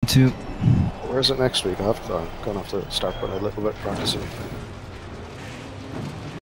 too. Where's it next week? I'm gonna have to start putting a little bit practicing.